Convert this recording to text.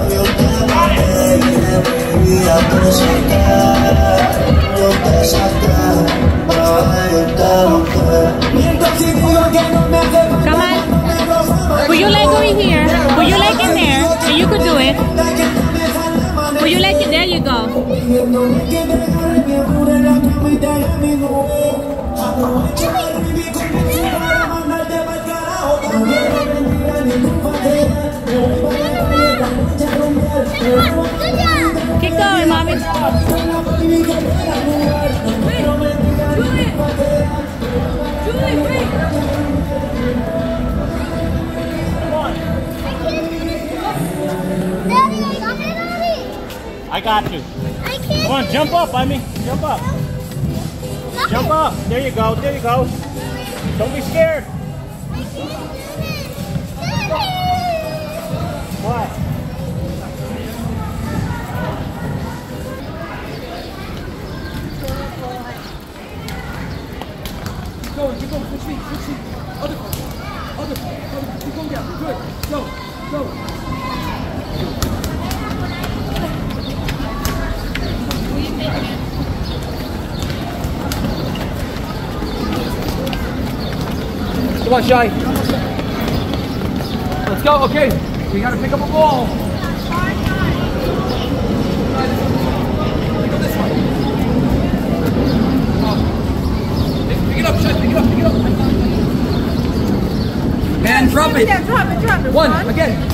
Come on. Would you like going here? Would you like in there? And you could do it. Would you like it? There you go. Keep going, mommy. I got you. I can't. Come on, jump up, I mean, jump up. Jump up. There you go. There you go. Don't be scared. What? Keep going, switch feet. Other foot, keep going down, good, go. Come on, Shy. Let's go, okay. We gotta pick up a ball. Go this way. Pick it up, Shy, pick it up. Man, drop it. Drop it. One, again.